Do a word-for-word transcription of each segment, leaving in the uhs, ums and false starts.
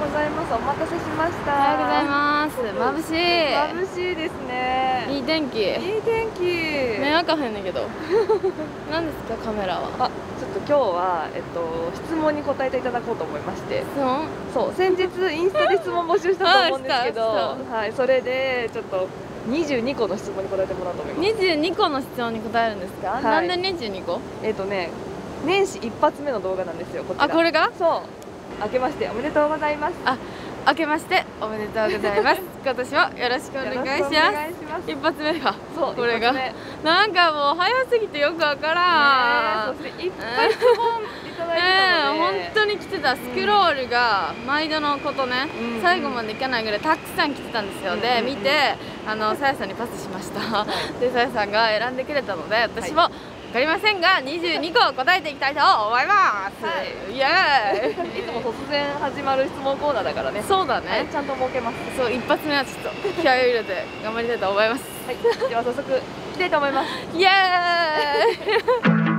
ございます。お待たせしました。 おはようございます。眩しい。 眩しいですね。 いい天気。 いい天気。 目開かへんねんけど。何ですかカメラは。 あ、ちょっと今日はえっと質問に答えていただこうと思いまして。 質問？ そう、先日インスタで質問募集したと思うんですけど、はい、それでちょっとにじゅうにこの質問に答えてもらおうと思います。 にじゅうにこの質問に答えるんですか？はい、なんでにじゅうにこ？ えっとね、年始一発目の動画なんですよ。こちら。 あ、これが？ そう。明けましておめでとうございます。 あ、明けましておめでとうございます。今年もよろしくお願いします。一発目が。そう、これが。なんかもう早すぎてよくわからん。 そしていっぱい質問いただいてたので、 本当に来てた。スクロールが毎度のことね、最後までいかないぐらいたくさん来てたんですよ。で、見てあのさやさんにパスしました。で、さやさんが選んでくれたので、私も。わかりませんがにじゅうにこ答えていきたいと思います。はい、イエーイ。いつも突然始まる質問コーナーだからね。そうだね。はい、ちゃんと設けます。そう、一発目はちょっと気合を入れて頑張りたいと思います。はい、では早速いきたいと思います。イエーイ。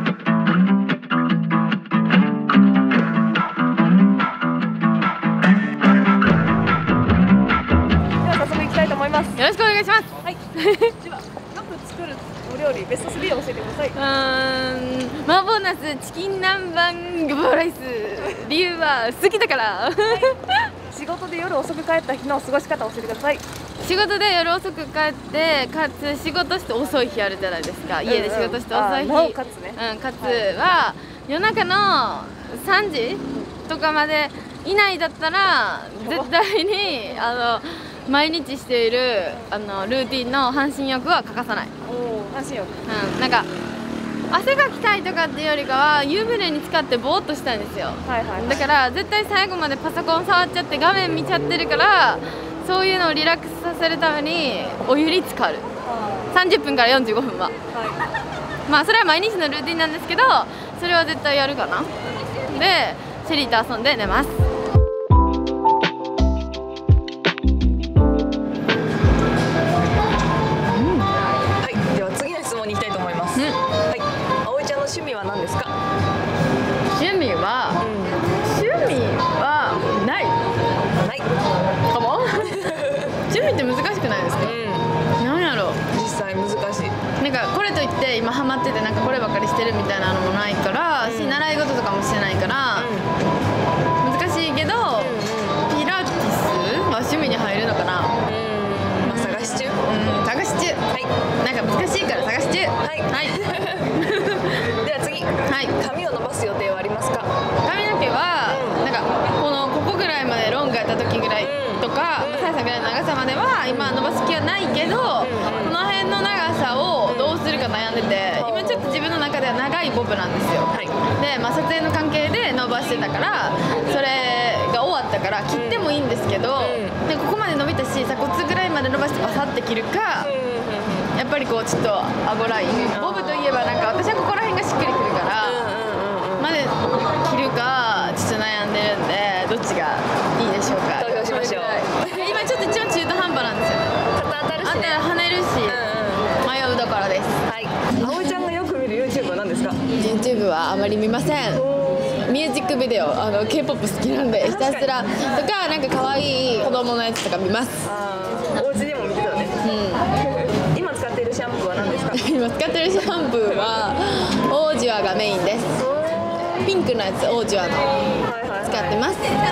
では早速いきたいと思います。よろしくお願いします。はい。ではよく作るお料理ベストスリーを教えてください。うーん、麻婆ナス、チキン南蛮ごぼうライス。理由は好きだから。はい、仕事で夜遅く帰った日の過ごし方を教えてください。仕事で夜遅く帰ってかつ仕事して遅い日あるじゃないですか。家で仕事して遅い日、うん、かつね、うん、かつは夜中のさんじとかまで以内だったら絶対にあの毎日しているあのルーティンの半身浴は欠かさない。半身浴、うん、なんか汗がきたいとかっていうよりかは湯船に浸かってぼーっとしたいんですよ。だから絶対最後までパソコン触っちゃって画面見ちゃってるから、そういうのをリラックスさせるためにお湯に浸かる。さんじゅっぷんからよんじゅうごふんは、はい、まあそれは毎日のルーティンなんですけど、それは絶対やるかな。でシェリーと遊んで寝ます。 趣味は何ですか？ 趣味は、うん、趣味はないないかも。趣味って難しくないですか？うん、なんやろう、 実際難しい。 なんかこれといって今ハマっててなんかこればっかりしてるみたいなのもないから、うん、し習い事とかもしてないから、うん、難しいけど、うん、ピラティスは趣味に入るのかな。うん、まあ、探し中、うん、探し中、はい、なんか難しいから探し中。はい、はい。はい、 髪を伸ばす予定はありますか？ 髪の毛は、うん、なんかこのここぐらいまでロングやった時ぐらいとか、さやさんぐらいの長さまでは今伸ばす気はないけど、うん、この辺の長さをどうするか悩んでて、今ちょっと自分の中では長いボブなんですよ。はい、で、まあ、撮影の関係で伸ばしてたから、それが終わったから切ってもいいんですけど、うん、でここまで伸びたし鎖骨ぐらいまで伸ばしてバサって切るか、やっぱりこうちょっと顎ライン、ボブといえばなんか私はここら辺がしっくりくるからまで切るかちょっと悩んでるんで、どっちがいいでしょうか。 投票しましょう。 今ちょっと一番中途半端なんですよね。 肩当たるしね、 跳ねるし、迷うところです。はい。 葵ちゃんがよく見る YouTube は何ですか？ YouTube はあまり見ません。ミュージックビデオ、あの K-ポップ 好きなんでひたすらとか、なんか可愛い子供のやつとか見ます。 あ、お家でも見てたね。うん。今使っているシャンプーは何ですか？ 今使ってるシャンプーはオージュアがメインです。ピンクのやつ、オージュアの使ってます。はい、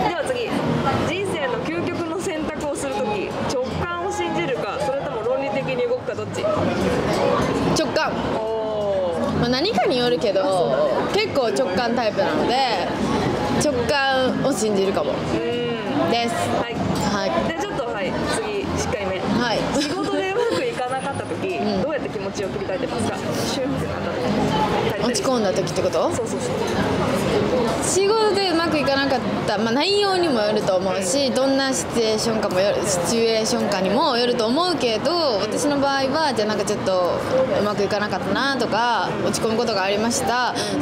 では次、人生の究極の選択をするとき、直感を信じるか、それとも論理的に動くか、どっち？ 直感。まあ何かによるけど、結構直感タイプなので直感を信じるかもです。はい、はい、 でちょっと、はい、次しっかりめ、はい、仕事でうまくいかなかった時、うん、どうやって気持ちを切り替えてますか？シュンってなった落ち込んだ時ってこと？ そうそうそう。 仕事でうまくいかなかった、まあ、内容にもよると思うし、どんなシチュエーションかもよるシチュエーションかにもよると思うけど、私の場合はじゃあなんかちょっとうまくいかなかったなとか落ち込むことがありました。その時は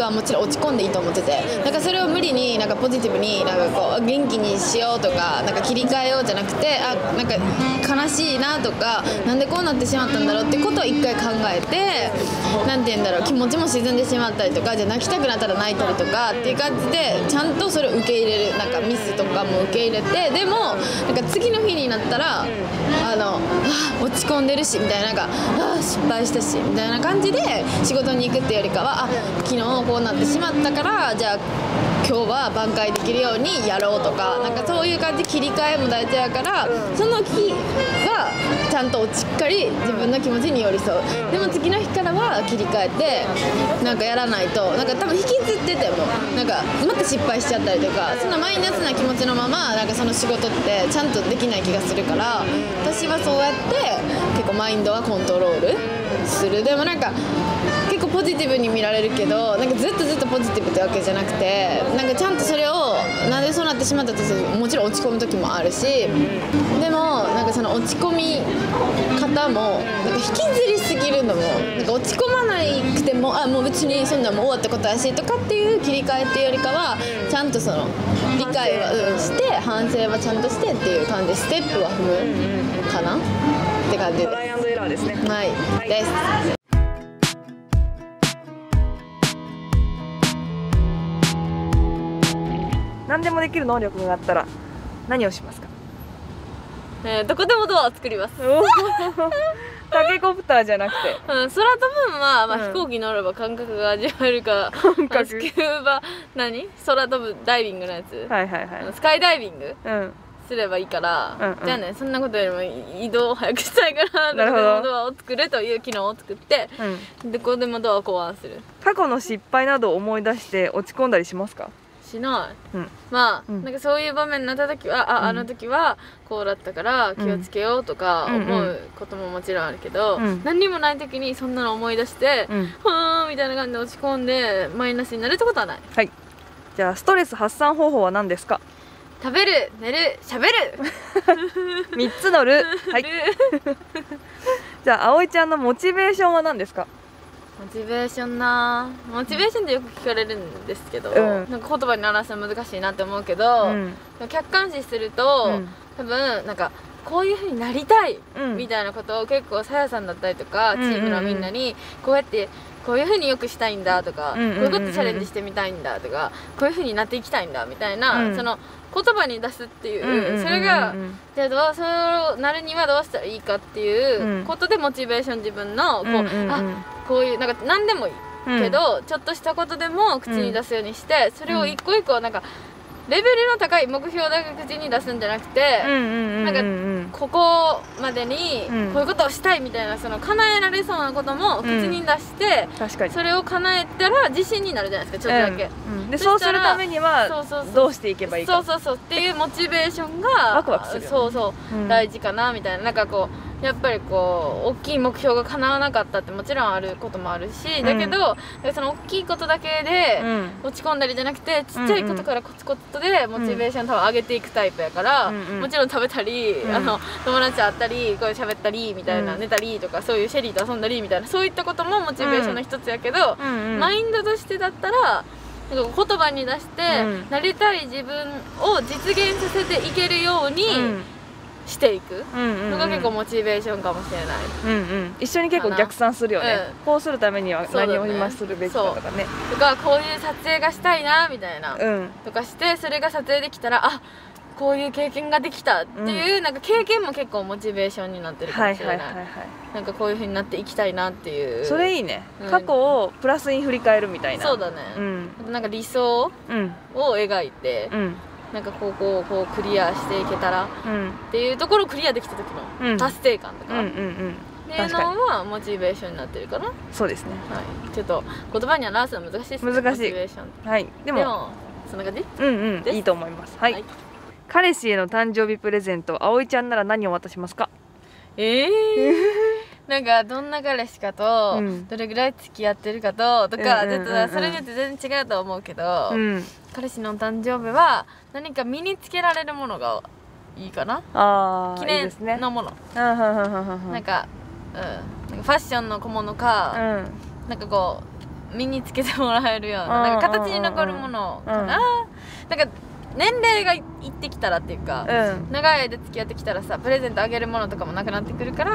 はもちろん落ち込んでいいと思ってて、なんかそれを無理になんかポジティブになんかこう元気にしようとかなんか切り替えようじゃなくて、あなんか悲しいなとかなんでこうなってしまったんだろうってことを一回考えて、なんて言うんだろう、気持ちも沈んでしまったりとか、じゃあ泣きたくなったら泣いたりとかっていう感じでちゃんとそれを受け入れる、なんかミスとかも受け入れて、でもなんか次の日になったら、あのあ落ち込んでるしみたいな、なんかあ失敗したしみたいな感じで仕事に行くっていうよりかは、あ昨日こうなってしまったからじゃあ今日は挽回できるようにやろうとか、なんかそういう感じで切り替えも大事だから、その日はちゃんとしっかり自分の気持ちに寄り添う、でも次の日からは切り替えてなんかやらないと、なんか多分引きずっててもなんかまた失敗しちゃったりとか、そんなマイナスな気持ちのままなんかその仕事ってちゃんとできない気がするから、私はそうやって結構マインドはコントロールする。でもなんか結構ポジティブに見られるけど、なんかずっとずっとポジティブってわけじゃなくて、なんかちゃんとそれをなんでそうなってしまったとする、もちろん落ち込む時もあるし、でもなんかその落ち込み方もなんか引きずりすぎるのもなんか落ち込まなくても、あもう別にそんなもう終わったことやしとかっていう切り替えっていうよりかは、ちゃんとその理解はして反省はちゃんとしてっていう感じでステップは踏むかなって感じです。 トライアンドエラーですね。 はい、はい、です。 何でもできる能力があったら何をしますか？ えー、どこでもドアを作ります。 タケコプターじゃなくて、 うん、空飛ぶんは、まあうん、飛行機乗れば感覚が味わえるか、感覚スキューバ何空飛ぶダイビングのやつ、 はいはいはい、 スカイダイビング、うん、すればいいから、うんうん、じゃあね、そんなことよりも移動を早くしたいからどこでもドアを作るという機能を作って、うん、どこでもドアを考案する。 過去の失敗などを思い出して落ち込んだりしますか？ しない、うん、まあ、うん、なんかそういう場面になった時は、あ、うん、あの時はこうだったから気をつけようとか思うことももちろんあるけど、うん、何にもない時にそんなの思い出して、うん、はーみたいな感じで落ち込んでマイナスになるってことはない。 はい、じゃあストレス発散方法は何ですか？ 食べる、寝る、しゃべるみっつのる。はい。じゃあ葵ちゃんのモチベーションは何ですか？ モチベーションなモチベーションってよく聞かれるんですけど、うん、なんか言葉に表すの難しいなって思うけど、うん、客観視すると、うん、多分なんかこういう風になりたい、うん、みたいなことを結構さやさんだったりとか、チームのみんなにこうやってこういう風によくしたいんだとか、こういうことチャレンジしてみたいんだとか、こういう風になっていきたいんだみたいな、うん、その言葉に出すっていう、それがじゃあどうそうなるにはどうしたらいいかっていうことでモチベーション、自分のこう、あこういうなんか何でもいいけど、うん、ちょっとしたことでも口に出すようにして、うん、それを一個一個なんかレベルの高い目標だけ口に出すんじゃなくて、なんかここまでにこういうことをしたいみたいな、その叶えられそうなことも口に出して、うん、確かにそれを叶えたら自信になるじゃないですか、ちょっとだけ、うんうん、でそうするためにはどうしていけばいいか、そうそうそうっていうモチベーションがワクワクするよね。そうそう、うん、大事かなみたいな。なんかこうやっぱりこう大きい目標が叶わなかったってもちろんあることもあるし、だけど、うん、その大きいことだけで落ち込んだりじゃなくて、ちっちゃいことからコツコツとでモチベーション多分上げていくタイプやから、うん、もちろん食べたり、うん、あの友達と会ったりこう喋ったりみたいな、うん、寝たりとかそういうシェリーと遊んだりみたいな、そういったこともモチベーションの一つやけど、うんうんうん、マインドとしてだったらなんか言葉に出して、うん、なりたい自分を実現させていけるように、うんしていくのが結構モチベーションかもしれない、うんうん、一緒に結構逆算するよね、うん、こうするためには何を今するべきかとかね、とかこういう撮影がしたいなみたいな、うん、とかしてそれが撮影できたら、あこういう経験ができたっていう、うん、なんか経験も結構モチベーションになってるかもしれない。なんかこういう風になっていきたいなっていう、それいいね、うん、過去をプラスに振り返るみたいな。そうだね、うん、なんか理想を描いて、うん、なんかこうこうこうクリアしていけたら、うん、っていうところをクリアできた時の達成感とかっていうのはモチベーションになってるかな。そうですね、はい、ちょっと言葉に表すの難しいですね、難しいモチベーション。はい、でも、でもそんな感じ、うんうん、いいと思います。はい、はい、彼氏への誕生日プレゼント、葵ちゃんなら何を渡しますか？ええーなんかどんな彼氏かと、うん、どれぐらい付き合ってるかととか、ちょっとそれによって全然違うと思うけど、うん、彼氏の誕生日は何か身につけられるものがいいかな。あ記念のもの、いいですね、なんか、うん、なんかファッションの小物か、うん、なんかこう身につけてもらえるような、なんか形に残るものかな、うん、なんか年齢がいってきたらっていうか、うん、長い間付き合ってきたらさ、プレゼントあげるものとかもなくなってくるから、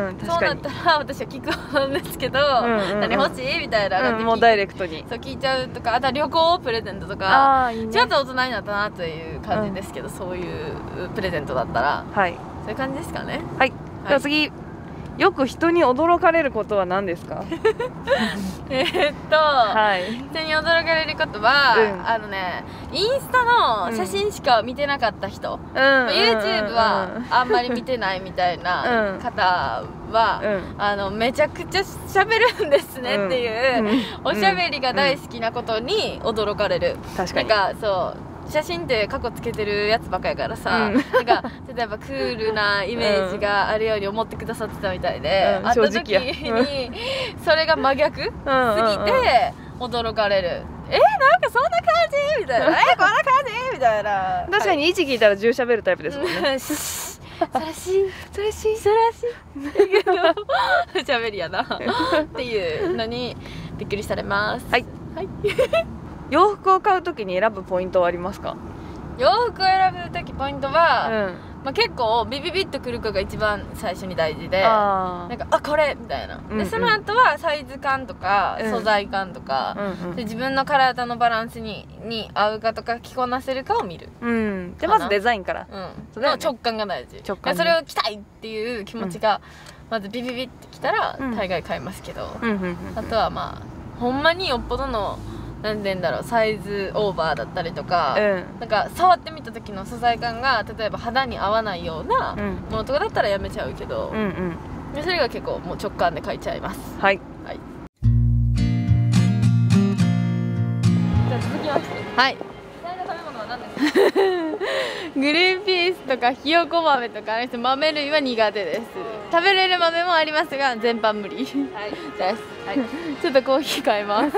うん、そうなったら私は聞く方なんですけど、うんうん、何欲しいみたいな、 うん、もうダイレクトにそう聞いちゃうとか、あとは旅行プレゼントとか、いいね、ちょっと大人になったなという感じですけど、うん、そういうプレゼントだったら、はい、そういう感じですかね。 はい、では次、よく人に驚かれることは何ですか？ えっと、はい、人に驚かれることは、うん、あのね、インスタの写真しか見てなかった人、うん、YouTube はあんまり見てないみたいな方は、うん、あのめちゃくちゃ喋るんですねっていう、うん、おしゃべりが大好きなことに驚かれる。確かに。なんかそう。写真って過去つけてるやつばっかやからさ、うん、なんか例えばクールなイメージがあるように思ってくださってたみたいで、うん、会った時に、うん、それが真逆すぎて驚かれる。えー、なんかそんな感じみたいな、えー、こんな感じみたいな。 確かに位置聞いたら銃喋るタイプですもんね。 そらしいそらしいそらしいおしゃべりやなっていうのにびっくりされます。はい、はい洋服を買うときに選ぶポイントはありますか？ 洋服を選ぶときポイントは、うん、まあ、結構ビビビッとくるかが一番最初に大事で、あなんかあこれみたいな、うんうん、でその後はサイズ感とか、うん、素材感とか、うんうん、で自分の体のバランスにに合うかとか着こなせるかを見る、うん、 でまずデザインから、 うん、ね、直感が大事。直感、ね、それを着たいっていう気持ちが、うん、まずビビビってきたら、うん、大概買いますけど、あとはまあほんまによっぽどのなんて言うんだろう、サイズオーバーだったりとか、うん、なんか触ってみた時の素材感が例えば肌に合わないようなものとかだったらやめちゃうけど、うんうん、それが結構もう直感で買いちゃいます。はい、はい、じゃあ続きまして、はい、嫌いな食べ物は何ですか？グリーンピースとかひよこ豆とか豆類は苦手です。食べれる豆もありますが全般無理、はい、です、はい、ちょっとコーヒー買います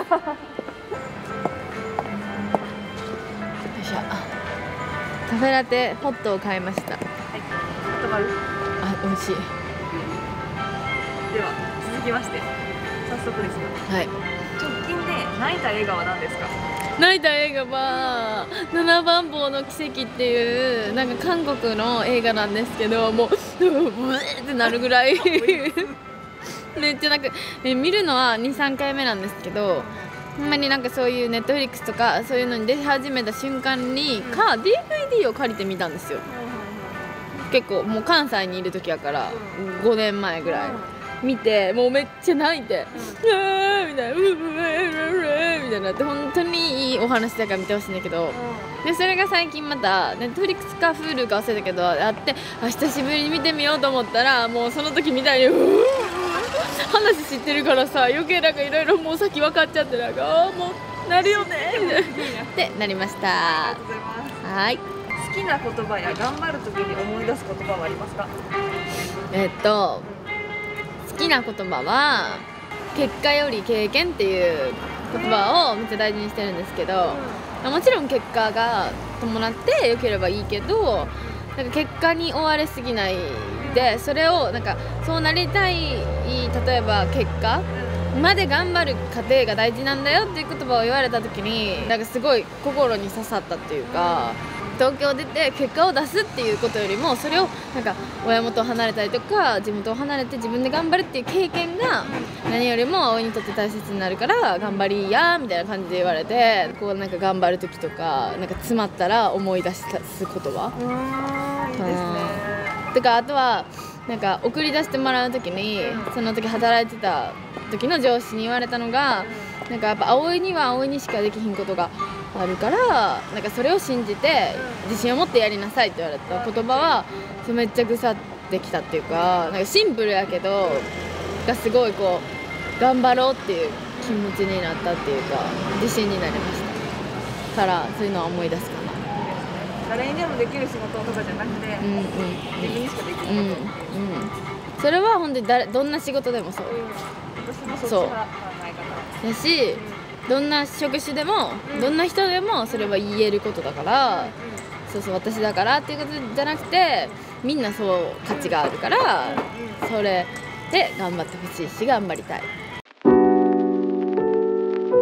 カフェラテホットを買いました。はい、ホットマル。あ、美味しい。 では続きまして早速ですが、はい、直近で泣いた映画は何ですか？ 泣いた映画は七番坊の奇跡っていうなんか韓国の映画なんですけど、もうブーってなるぐらいめっちゃなんか見るのはにさんかいめなんですけど、ほんまになんかそういうネットフリックスとかそういうのに出始めた瞬間にか ディーブイディー を借りてみたんですよ。結構もう関西にいる時やからごねんまえぐらい見て、もうめっちゃ泣いて「うわ」みたいな「うわうわうわうわ」みたいなって、本当にいいお話だから見てほしいんだけど、でそれが最近またネットフリックスか Hulu か忘れたけどあって、あ久しぶりに見てみようと思ったら、もうその時みたいにうわ話知ってるからさ、余計なんかいろいろもう先分かっちゃって、なんかああもうなるよねってなりました。ありがとうございます。はい、 好きな言葉や頑張る時に思い出す言葉はありますか？ えっと好きな言葉は結果より経験っていう言葉をめっちゃ大事にしてるんですけど、もちろん結果が伴って良ければいいけど、なんか結果に追われすぎないで、それをなんかそうなりたい、例えば結果まで頑張る過程が大事なんだよっていう言葉を言われた時に、なんかすごい心に刺さったっていうか、東京出て結果を出すっていうことよりも、それをなんか親元を離れたりとか地元を離れて自分で頑張るっていう経験が何よりも葵にとって大切になるから頑張りやみたいな感じで言われて、こうなんか頑張る時とかなんか詰まったら思い出す言葉。うーん、いいですね。とかあとはなんか送り出してもらう時に、その時働いてた時の上司に言われたのが、なんかやっぱ葵には葵にしかできひんことがあるから、なんかそれを信じて自信を持ってやりなさいって言われた言葉はめっちゃぐさってきたっていうか、なんかシンプルやけどがすごいこう頑張ろうっていう気持ちになったっていうか、自信になりましたから、そういうのは思い出すかな。 誰にでもできる仕事とかじゃなくて、うんうん、自分にしかできること、うんうん、 それは本当に誰どんな仕事でもそう、うん、 私もそっちが考え方だし、うん、どんな職種でも、うん、どんな人でもそれは言えることだから、うん、そうそう私だからっていうことじゃなくて、みんなそう価値があるから、うん、それで頑張ってほしいし頑張りたい。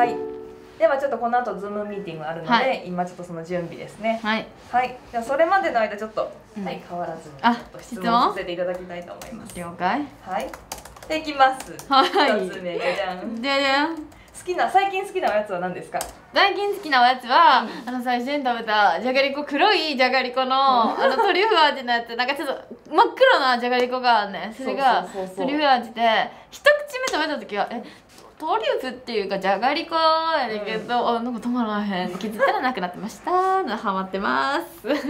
はい。ではちょっとこの後ズームミーティングあるので、はい、今ちょっとその準備ですね。はい。はい。じゃあそれまでの間ちょっと、うん、はい、変わらずにちょっと質問させていただきたいと思います。 了解。 はい。でいきます。はい。一つ目じゃじゃん。じゃじゃん。好きな最近好きなおやつは何ですか？ 最近好きなおやつは、うん、あの最初に食べたじゃがりこ、黒いじゃがりこの、うん、あのトリュフ味のやつ、なんかちょっと真っ黒なじゃがりこがあるね。それがトリュフ味で、一口目食べた時はえトリュフっていうかじゃがりこやねんけど、うん、あなんか止まらへん。気づいたらなくなってました。ハマってます。はい。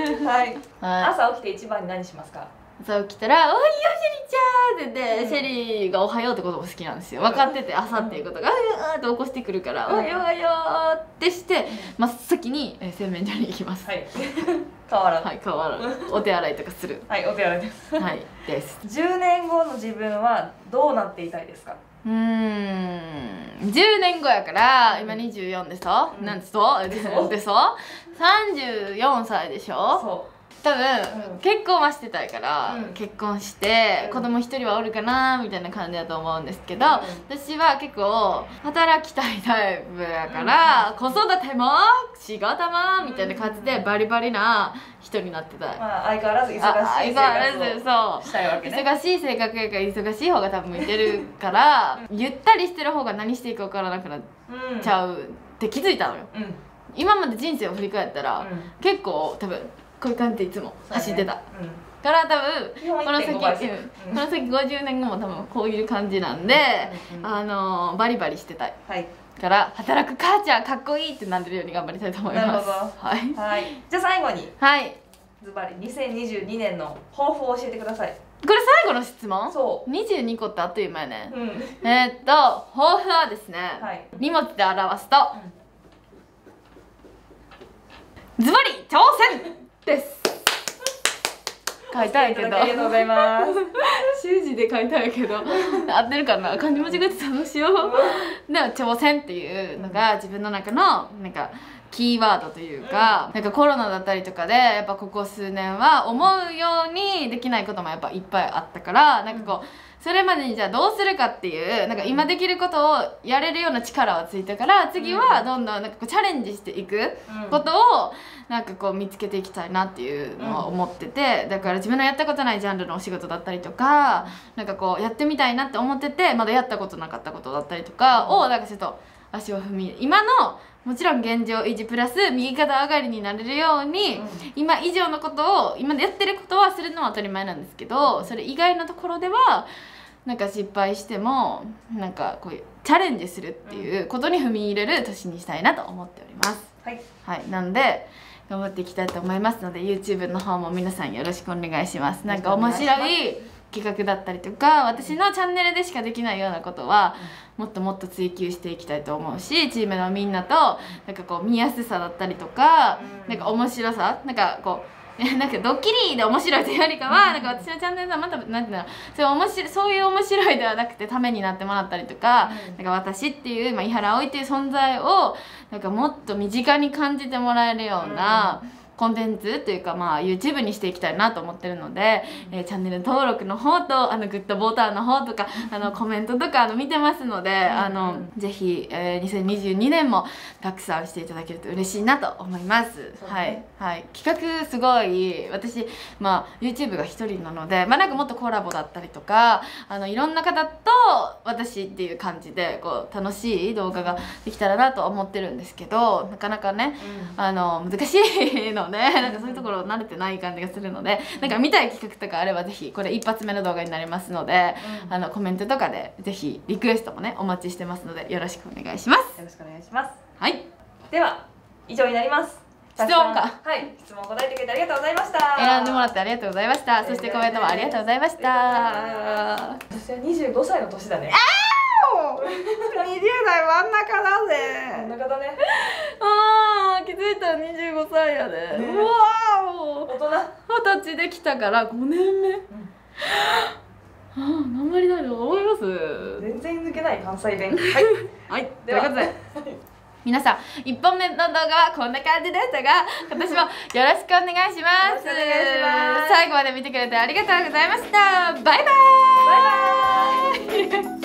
朝起きて一番に何しますか？ 朝起きたら「おはようシェリーちゃん」って言って、うん、シェリーが「おはよう」ってことも好きなんですよ。分かってて朝っていうことがうわーって起こしてくるから「おはようおはよう」ってして真っ先に洗面所に行きます。はい。 変わらず。 はい、変わらず。お手洗いとかする。 はい、お手洗いです。 はい、です。 じゅうねんごの自分はどうなっていたいですか？ うーん、じゅうねんごやから今にじゅうよんでしょ、うん、なんでしょでしょさんじゅうよんさいでしょ。そう多分、うん、結婚はしてたいから、うん、結婚して、うん、子供一人はおるかなみたいな感じだと思うんですけど、うん、私は結構働きたいタイプやから、うん、子育ても仕事もみたいな感じでバリバリな人になってたい。 まあ相変わらず忙しい生活をしたいわけね。 忙しい性格やから忙しい方が多分向いてるから、うん、ゆったりしてる方が何していいか分からなくなっちゃうって気づいたのよ。うん、今まで人生を振り返ったら、うん、結構多分こういう感じでいつも走ってた、ねうん、から多分この先、うん、この先ごじゅうねんごも多分こういう感じなんで、うんうん、あのー、バリバリしてたい、はい、から働く母ちゃんかっこいいってなれるように頑張りたいと思います。なるほど、 はい、はい、じゃあ最後に、はい、ズバリにせんにじゅうにねんの抱負を教えてください。 これ最後の質問？そうにじゅうにこってあっという間やね、うん、えーっと抱負はですね、はい、に文字で表すと、うん、ズバリ挑戦です。書いたいけど。ありがとうございます。習字で書いたいけど、合ってるかな。漢字間違えてたどうしよう。でも挑戦っていうのが自分の中のなんかキーワードというか、なんかコロナだったりとかでやっぱここ数年は思うようにできないこともやっぱいっぱいあったから、なんかこう。それまでにじゃあどうするかっていうなんか今できることをやれるような力はついたから、次はどんどんなんかこうチャレンジしていくことをなんかこう見つけていきたいなっていうのは思ってて、だから自分のやったことないジャンルのお仕事だったりとか、なんかこうやってみたいなって思っててまだやったことなかったことだったりとかをなんかちょっと足を踏み今のもちろん現状維持プラス右肩上がりになれるように、うん、今以上のことを今やってることはするのは当たり前なんですけど、それ以外のところではなんか失敗してもなんかこういうチャレンジするっていうことに踏み入れる年にしたいなと思っております。はい、はい、なので頑張っていきたいと思いますので YouTube の方も皆さんよろしくお願いします。なんか面白い企画だったりとか私のチャンネルでしかできないようなことはもっともっと追求していきたいと思うし、チームのみんなとなんかこう見やすさだったりとかなんか面白さなんかこうなんかドッキリで面白いというよりかはなんか私のチャンネルはまたなんていうのそういう面白いそういう面白いではなくてためになってもらったりとか、なんか私っていう、まあ、井原葵っていう存在をなんかもっと身近に感じてもらえるような。コンテンツというか、まあ、YouTube にしていきたいなと思ってるので、えー、チャンネル登録の方とあのグッドボタンの方とかあのコメントとかあの見てますので、あのぜひ、えー、にせんにじゅうにねんもたくさんしていただけると嬉しいなと思います。はい、はい、企画すごい私、まあ、YouTube が一人なので、まあ、なんかもっとコラボだったりとかあのいろんな方と私っていう感じでこう楽しい動画ができたらなと思ってるんですけど、なかなかね、うん、あの難しいのでなんかそういうところ慣れてない感じがするので、なんか見たい企画とかあればぜひこれ一発目の動画になりますので、うん、あのコメントとかでぜひリクエストもねお待ちしてますのでよろしくお願いします。 よろしくお願いします。 はい、 では以上になります。 質問か。 はい、質問答えてくれてありがとうございました。 選んでもらってありがとうございました。そしてコメントもありがとうございました。 私はにじゅうごさいの年だね。 にじゅうだい真ん中だぜ。 真ん中だね。 ああ、気づいたらにじゅうごさいやで。うわお。大人。二十歳できたからごねんめ。うん、ああ、何割だろう思います。 全然抜けない関西弁。はい。 はい。ということで。皆さんいっぽんめの動画はこんな感じでしたが、今年もよろしくお願いします。最後まで見てくれてありがとうございました。バイバーイ。バイバーイ。